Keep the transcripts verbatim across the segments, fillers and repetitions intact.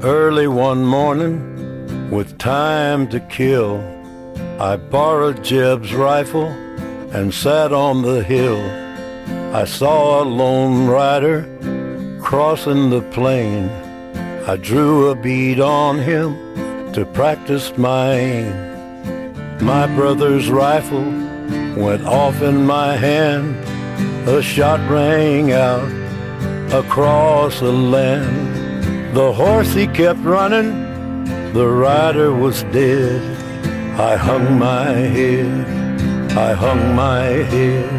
Early one morning, with time to kill, I borrowed Jeb's rifle and sat on the hill. I saw a lone rider crossing the plain. I drew a bead on him to practice my aim. My brother's rifle went off in my hand. A shot rang out across the land. The horse he kept running, the rider was dead. I hung my head, I hung my head.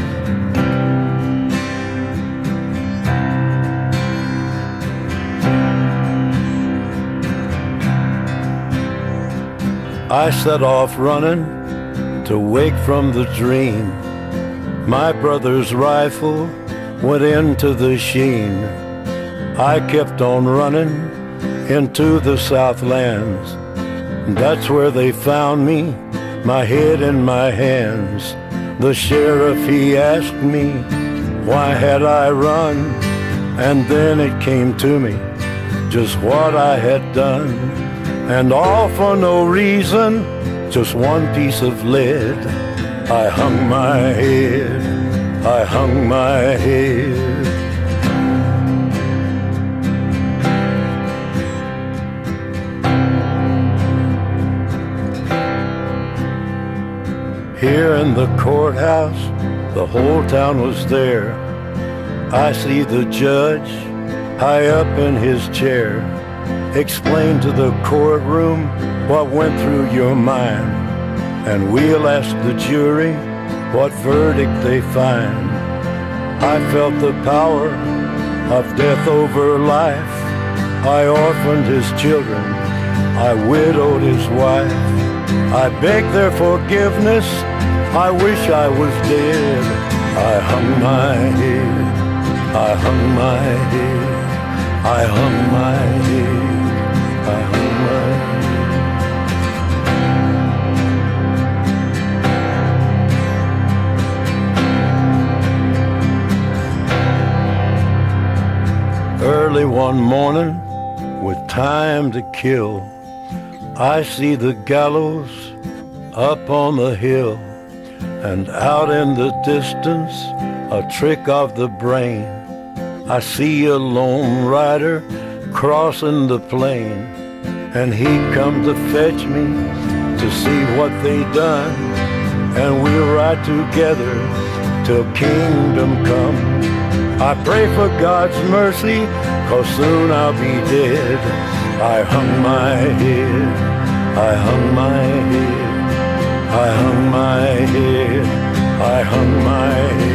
I set off running to wake from the dream. My brother's rifle went into the sheen. I kept on running into the Southlands. That's where they found me, my head in my hands. The sheriff, he asked me, why had I run? And then it came to me, just what I had done. And all for no reason, just one piece of lead. I hung my head, I hung my head. Here in the courthouse, the whole town was there. I see the judge high up in his chair. Explain to the courtroom what went through your mind, and we'll ask the jury what verdict they find. I felt the power of death over life. I orphaned his children, I widowed his wife. I begged their forgiveness, I wish I was dead. I hung my head, I hung my head, I hung my head, I hung my head. Early one morning, with time to kill, I see the gallows up on the hill, and out in the distance, a trick of the brain. I see a lone rider crossing the plain, and he come to fetch me to see what they done, and we'll ride together till kingdom come. I pray for God's mercy, 'cause soon I'll be dead. I hung my head, I hung my head, I hung my head, I hung my head.